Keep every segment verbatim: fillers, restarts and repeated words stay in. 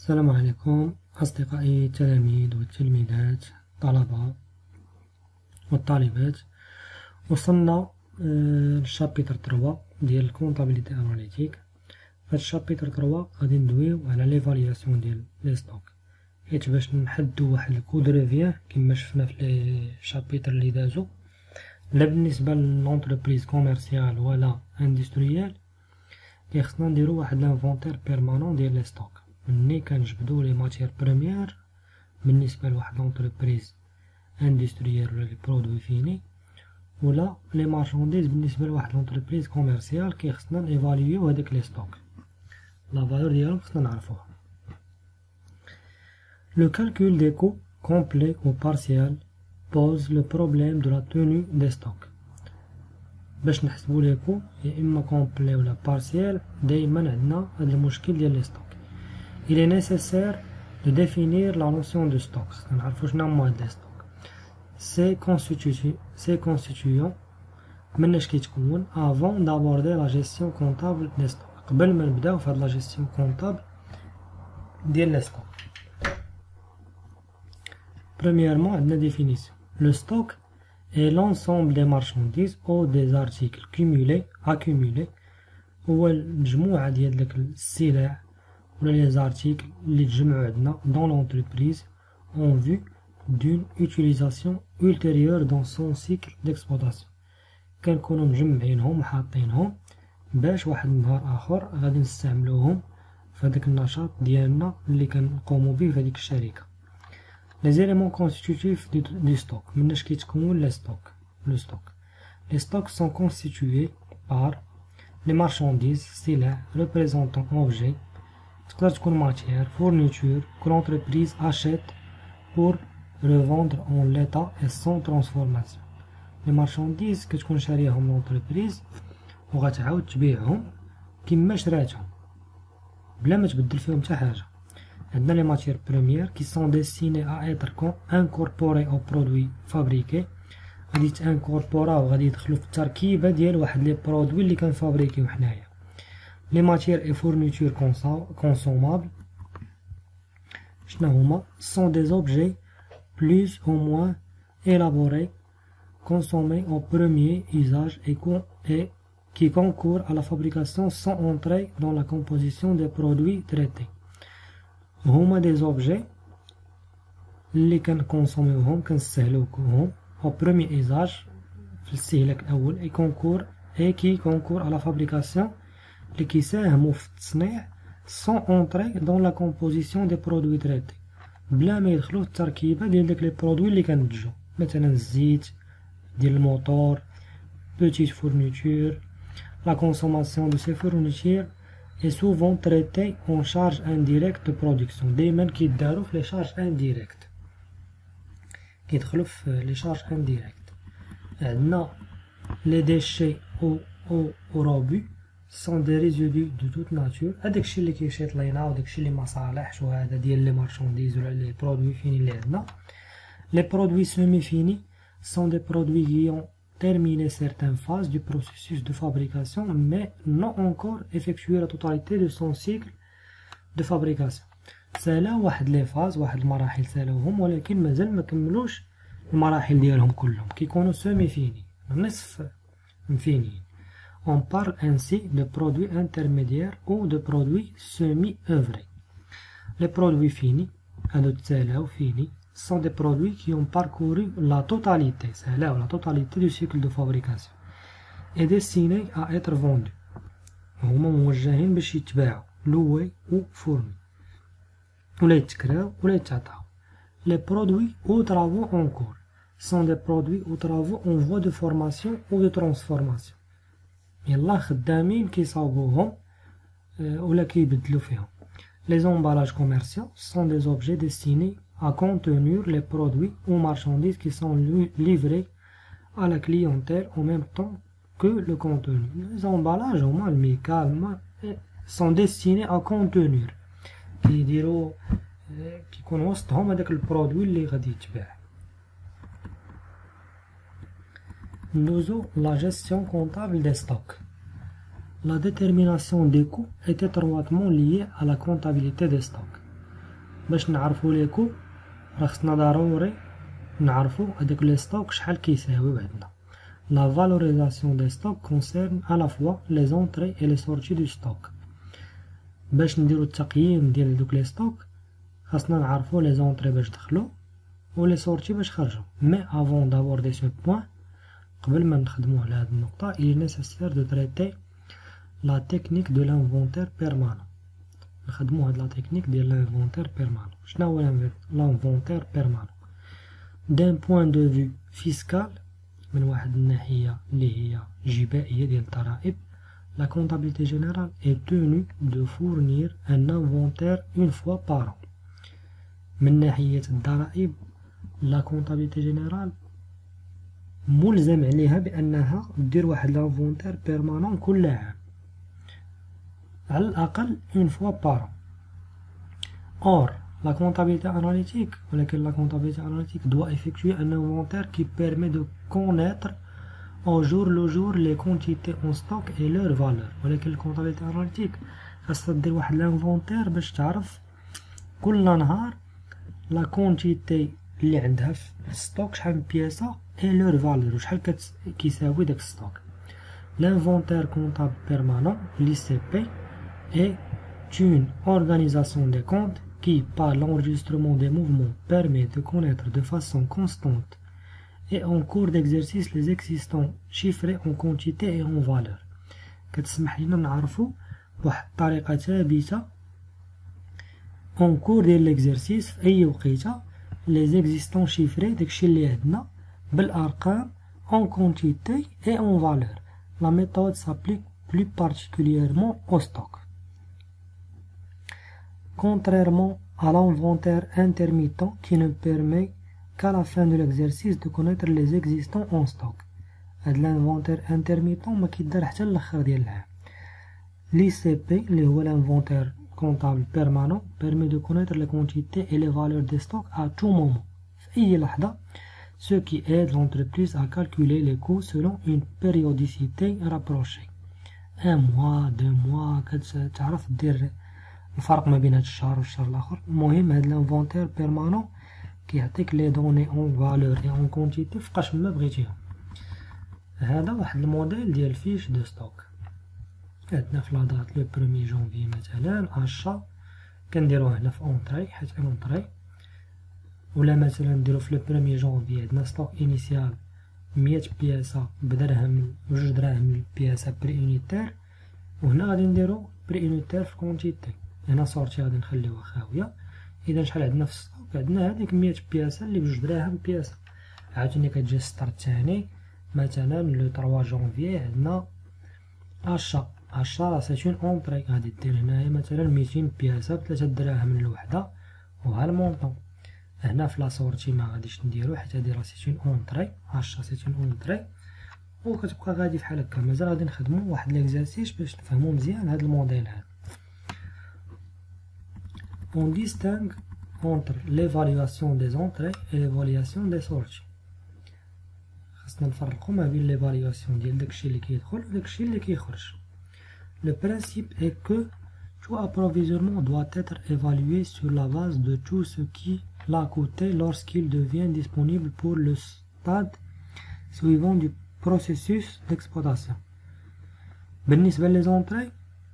السلام عليكم أصدقائي التلاميذ والتلميذات الطلبة والطالبات. وصلنا للشابيتر ثلاثة ديال الكونطابيليتي اناليتيك. هاد الشابيتر ثلاثة غادي ندويو على ليفالياسيون ديال لي ستوك، حيت باش نحدو واحد الكود ريفيان كما شفنا في لي شابيتر اللي دازو، لا بالنسبه للونتربريز كوميرسيال ولا اندستريال خصنا نديرو واحد لانفونتير بيرمانون ديال لي ستوك. مني كنجبدو لي ماتير بروميير بالنسبه لواحد لونتربريز اندستريال ولا لي برودوي فيني، ولا لي مارشانديز بالنسبه لواحد لونتربريز كوميرسيال كي خصنا نيفاليو هذاك لي ستوك، لا فالور ديالهم خصنا نعرفوها. Le calcul des coûts complets ou partiels pose le problème de la tenue des stocks. باش نحسبو لي كو يا اما كومبلي ولا بارسيال دايما عندنا هذا المشكل ديال لي ستوك. Il est nécessaire de définir la notion de stock. خصنا نعرفو شنو هما هاد لي ستوك. سي constitué سي constituant مناش كيتكون avant d'aborder la gestion comptable des stocks. قبل ما نبداو في هاد لا جيستيون كونطابل ديال لي ستوك. Premièrement, عندنا définition. Le stock est l'ensemble des marchandises ou des articles cumulés, accumulés. هو المجموعة ديال داك السلع ولا لي زارتيكل اللي تجمعوا عندنا dans l'entreprise en vue d'une utilisation ultérieure dans son cycle d'exploitation. كنكونوا مجمعينهم وحاطينهم باش واحد النهار آخر غادي نستعملوهم في هذاك النشاط ديالنا اللي كنقوموا به في هذيك الشركة. Les éléments constitutifs du, du stock. مناش كيتكون لي ستوك لو ستوك. Les stocks sont constitués par les marchandises, سلع, représentant objet. تقدر تكون matière, fourniture que l'entreprise achète pour revendre en l'état et sans transformation. Les marchandises كتكون شاريهم l'entreprise وغتعاود تبيعهم كما شراتهم بلا ما تبدل فيهم حتى حاجة. عندنا لي ماتير بروميير كي سون ديستيني ا اتر انكوربوري او برودوي فابريكي، غادي تانكوربوراو غادي يدخلوا في التركيبه ديال واحد لي برودوي اللي كنفابريكيو حنايا. لي ماتير اي فورنيتور كونسومابل شنو هما؟ سون دي اوبجي بلوس او موان élaborés consommés au premier usage et qui concourent à la fabrication sans entrer dans la composition des produits traités. هما دي زوبجي اللي كنكونسوميوهم كنستهلكوهم او بروميير ايزاج في الاستهلاك الاول اي كونكور اي كي كونكور على فابريكاسيون اللي كيساهموا في التصنيع سون اونطري دون لا كومبوزيسيون دي برودوي تريتي بلا ما يدخلوا في التركيبه ديال داك لي برودوي اللي كنتجو، مثلا الزيت ديال الموتور، بوتيت فورنيتور. لا كونسوماسيون دو سي فورنيتور est souvent traité en charge indirecte de production. دايما كيداروا في لي شارج انديريكت، كيدخلوا في لي شارج انديريكت. عندنا لي ديشي او او او رابي سون دي ريزيدو دو توت ناتور. هداكشي اللي كيشيط لينا وداكشي اللي ما صالحش وهذا ديال لي مارشانديز ولا لي برودوي فيني اللي عندنا. لي برودوي سيمي فيني سون دي برودوي كي اون terminer certaines phases du processus de fabrication mais non encore effectuer la totalité de son cycle de fabrication. سالا واحد لي فاز واحد المراحل سالاوهم ولكن مازال ما كملوش المراحل ديالهم كلهم، كيكونوا سيمي فيني نصف مفينيين. On parle ainsi de produits intermédiaires ou de produits semi-œuvrés. Les produits finis هادو تسالاو فيني sont des produits qui ont parcouru la totalité, c'est là la totalité du cycle de fabrication et destinés à être vendus. هما موجهين باش يتباعوا لوي و فورني ولا يتكراو ولا يتعطاو. Les produits ou travaux en cours sont des produits ou travaux en voie de formation ou de transformation. يلا خدامين كيصاوبوهم ولا كيبدلوا فيهم. Les emballages commerciaux sont des objets destinés à contenir les produits ou marchandises qui sont livrés à la clientèle en même temps que le contenu. Les emballages sont destinés à contenir كيديروا كيكون وسطهم هذاك البرودوي اللي غادي يتباع. ندوزو la gestion comptable des stocks. La détermination des coûts est étroitement liée à la comptabilité des stocks. باش نعرفو لي كو راه خصنا ضروري نعرفو هادوك لي ستوك شحال كيساويو عندنا. La valorisation des stocks concerne à la fois les entrées et les sorties du stock. باش نديرو التقييم ديال دوك لي ستوك خاصنا نعرفو لي زونطري باش دخلو و لي سورتي باش خرجو. مي افون دابوردي سو بوين، قبل ما نخدمو على هاد النقطة il est nécessaire de traiter la technique de l'inventaire permanent. نخدمو هاد لا تكنيك ديال l'inventaire permanent. شنو هو l'inventaire permanent؟ d'un point de vue fiscal، من واحد الناحية اللي هي جبائية ديال الضرائب، la comptabilité générale est tenue de fournir un inventaire une fois par an. من ناحية الضرائب la comptabilité générale ملزم عليها بأنها دير واحد l'inventaire permanent كل عام على الأقل une fois par an. Or la comptabilité analytique ولكن la comptabilité analytique doit effectuer un inventaire qui permet de connaître au jour le jour les quantités en stock et leur valeur. ولكن la comptabilité analytique خاصها دير واحد l'inventaire باش تعرف كل نهار la quantité اللي عندها في الستوك شحال من بياسة et leur valeur وشحال كيساوي داك الستوك. L'inventaire comptable permanent l'I C P est une organisation des comptes qui, par l'enregistrement des mouvements, permet de connaître de façon constante et en cours d'exercice les existants chiffrés en quantité et en valeur. كتسمح لنا نعرفو بواحد الطريقة ثابتة en cours ديال l'exercice في أي وقيتة les existants chiffrés داكشي اللي عندنا بالأرقام en quantité et en valeur. La méthode s'applique plus particulièrement au stock. Contrairement à l'inventaire intermittent qui ne permet qu'à la fin de l'exercice de connaître les existants en stock. هاد l'inventaire intermittent ما كيدار حتى للآخر ديال العام. l'I C P اللي هو l'inventaire comptable permanent permet de connaître les quantités et les valeurs des stocks à tout moment في أي لحظة، ce qui aide l'entreprise à calculer les coûts selon une périodicité rapprochée. un mois deux mois كتعرف دير الفرق ما بين هاد الشهر والشهر الاخر. المهم هاد الانفونتير بيرمانون كيعطيك لي دوني اون فالور اي اون كونتيتي فوقاش ما بغيتيهم. هذا واحد الموديل ديال فيش دو ستوك. عندنا في لادات لو بروميي جونفي مثلا اشا كنديروه هنا في اونطري حيت اونطري، ولا مثلا نديرو في لو بروميي جونفي عندنا ستوك انيسيال مية بياسة بدرهم وجوج دراهم البياسة بري يونيتير، وهنا غادي نديرو بري يونيتير في كونتيتي. هنا صورتي غادي نخليوها خاوية. اذا شحال عندنا في الستوك؟ عندنا هذيك مية بياسة اللي بجوج دراهم بياسة. عاوتاني كتجي السطر الثاني مثلا لو تروا جونفي عندنا اشا اشا راه سي اون اونطري، غادي دير هنايا مثلا ميتين بياسة بثلاثة دراهم الوحدة وها المونطون. هنا في لا صورتي ما غاديش نديرو حيت هادي راه سي اون اونطري اشا سي اون اونطري، وكتبقى غادي بحال هكا. مازال غادي نخدمو واحد ليكزارسيس باش نفهمو مزيان هاد الموديل هذا. On distingue entre l'évaluation des entrées et l'évaluation des sorties. خاصنا نفرقو ما بين l'évaluation ديال داكشي اللي كيدخل وداكشي اللي كيخرج. Le principe est que tout approvisionnement doit être évalué sur la base de tout ce qui l'a coûté lorsqu'il devient disponible pour le stade suivant du processus d'exploitation. بالنسبة لي زونطري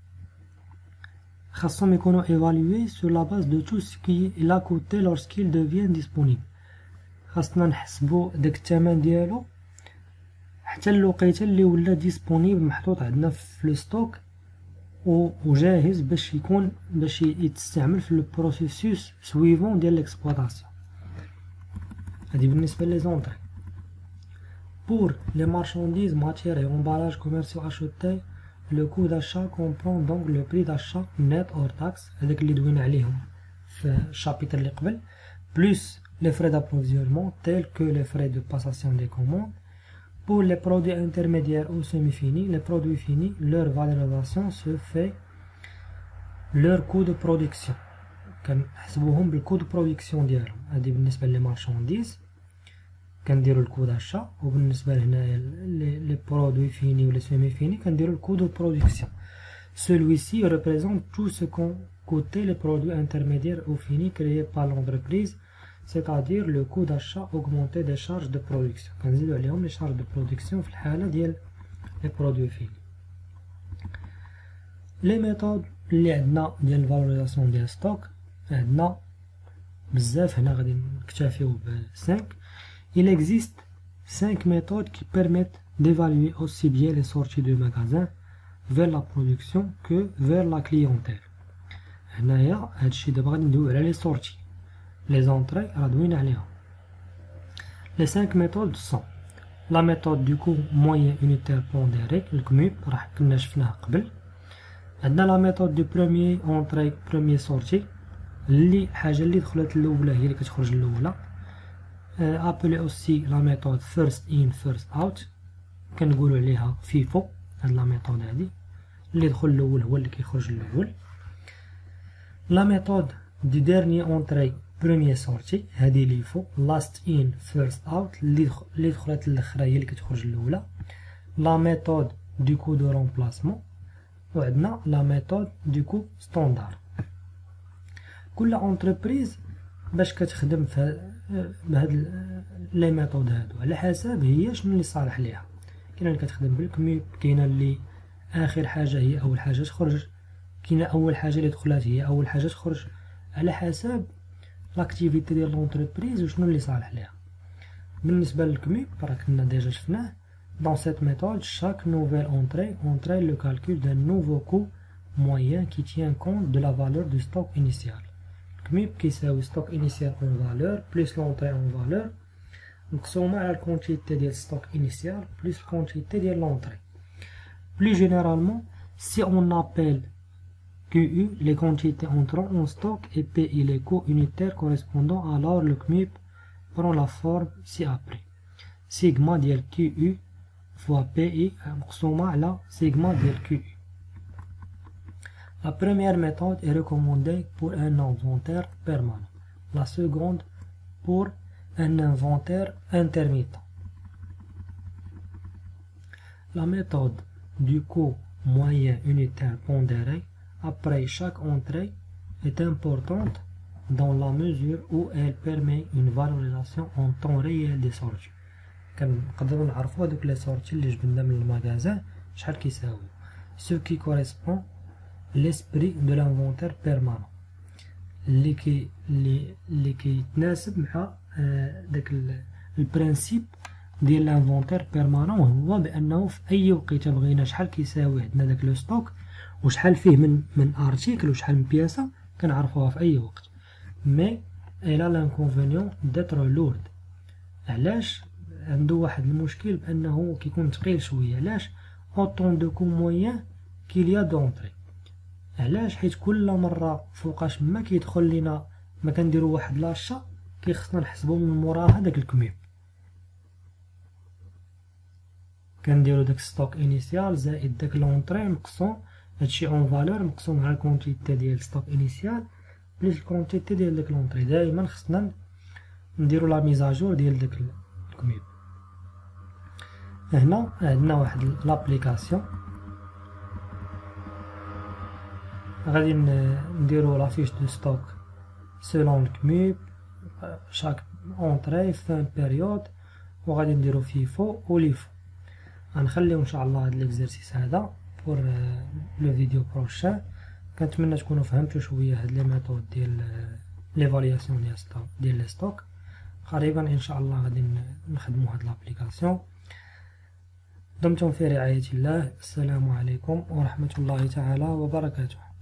خاصهم يكونوا évalués sur la base de tout ce qui l'a coûté lorsqu'il devient disponible. خاصنا نحسبوا داك الثمن ديالو حتى الوقيته اللي ولا ديسپونيبل محطوط عندنا في لو ستوك وجاهز باش يكون باش يتستعمل في لو بروسيسوس سويفون ديال ليكسبلوطاسيون. هادي بالنسبه لي زونطري. Pour les marchandises, matières et emballages commerciaux achetés, le coût d'achat comprend donc le prix d'achat net hors taxe, هذاك اللي دوينا عليهم في الشابيتر اللي قبل, plus les frais d'approvisionnement tels que les frais de passation des commandes. Pour les produits intermédiaires ou semi-finis, les produits finis, leur valorisation se fait leur coût de production. كنحسبوهم بالكود برودكسيون ديالهم. هذه بالنسبه لي مارشانديز كنديروا الكود d'achat، وبالنسبه لهنايا لي برودوي فيني ولا سيمي فيني كنديروا الكود دو برودكسيون. Celui-ci représente tout ce qu'on coûter les produits intermédiaires ou finis créés par l'entreprise, c'est-à-dire le coût d'achat augmenté des charges de production. كنزيدو عليهم les charges de production في الحالة ديال les produits finis. Les méthodes اللي عندنا ديال الفالوريزاسيون ديال ستوك عندنا بزاف، هنا غادي نكتفيو ب cinq. Il existe cinq méthodes qui permettent d'évaluer aussi bien les sorties de magasin vers la production que vers la clientèle. هنايا هادشي دابا غادي ندويو على لي سورتي. Les entrées راه دوينا عليها. Les cinq méthodes sont la méthode du coût moyen unitaire pondéré الكميب راه كنا شفناها قبل. عندنا لا ميثود دو بروميي اونطري بروميي سورتي اللي حاجه اللي دخلت الاولى هي اللي كتخرج الاولى. ابلي اوسي لا ميثود فيرست ان فيرست اوت كنقولوا عليها فيفو. هاد لا ميثود هادي اللي يدخل الاول هو اللي كيخرج الاول. لا ميثود دي ديرني اونطري بروميي سورتي هادي ليفو. لاست ان فيرست اوت اللي اللي دخلت الاخرى هي اللي كتخرج الاولى. لا ميثود دو كو دو رومبلاسمون وعندنا لا ميثود دو كو ستاندار. كل اونتربريز باش كتخدم في بهاد لي ميثود هادو على حسب هي شنو اللي صالح ليها. كاينه اللي كتخدم بالكميب، كاينه اللي اخر حاجه هي اول حاجه تخرج، كاينه اول حاجه اللي دخلات هي اول حاجه تخرج، على حسب لاكتيفيتي ديال لونتربريز وشنو اللي صالح ليها. بالنسبه للكميب راه كنا ديجا شفناه. Dans cette méthode, chaque nouvelle entrée entraîne le calcul d'un nouveau coût moyen qui tient compte de la valeur du stock initial. Le C M I P qui c'est le stock initial en valeur plus l'entrée en valeur. Donc, c'est la quantité de stock initial plus la quantité de l'entrée. Plus généralement, si on appelle Q U les quantités entrant en stock et P I les coûts unitaires correspondants, alors le C M I P prend la forme ci-après. Sigma de Q U fois P I مقسومة على sigma ديال Q U. La première méthode est recommandée pour un inventaire permanent. La seconde pour un inventaire intermittent. La méthode du coût moyen unitaire pondéré après chaque entrée est importante dans la mesure où elle permet une valorisation en temps réel des sorties. كنقدروا نعرفوا هذوك لي سورتي اللي جبنا من المغازان شحال كيساويو. سو كي كوريسبون ليسبري دو لانفونتير بيرمانون اللي كي اللي اللي كيتناسب مع داك البرانسيب ديال لانفونتير بيرمانون، هو بانه في اي وقيته بغينا شحال كيساوي عندنا داك لو ستوك وشحال فيه من من ارتيكل وشحال من بياسه كنعرفوها في اي وقت. مي الا لانكونفينيون ديتر لورد. علاش؟ عنده واحد المشكل بانه كيكون ثقيل شويه. علاش؟ اوطون دو كو موين كيليا دونطري. علاش؟ حيت كل مره فوقاش ما كيدخل لينا ما كنديروا واحد لاشا كيخصنا نحسبوا من موراها داك الكميب. كنديروا داك ستوك انيسيال زائد داك لونطري مقسوم هادشي اون فالور مقسوم على الكونتيتي ديال ستوك انيسيال بليس الكونتيتي ديال داك لونطري. دائما خصنا نديروا لا ميزاجور ديال داك الكميب. هنا عندنا واحد لابليكاسيون غادي نديرو لا فيش دو ستوك سولون الكميب شاك اونطري فان بيريود وغادي نديرو فيفو وليفو. غنخليو ان شاء الله هاد ليكزرسيس هذا بور لو فيديو بروشان. كنتمنى تكونوا فهمتوا شويه هاد لي ميثود ديال ليفالياسيون ديال ستوك ديال لي ستوك. قريبا ان شاء الله غادي نخدموا هاد لابليكاسيون. دمتم في رعاية الله. السلام عليكم ورحمة الله تعالى وبركاته.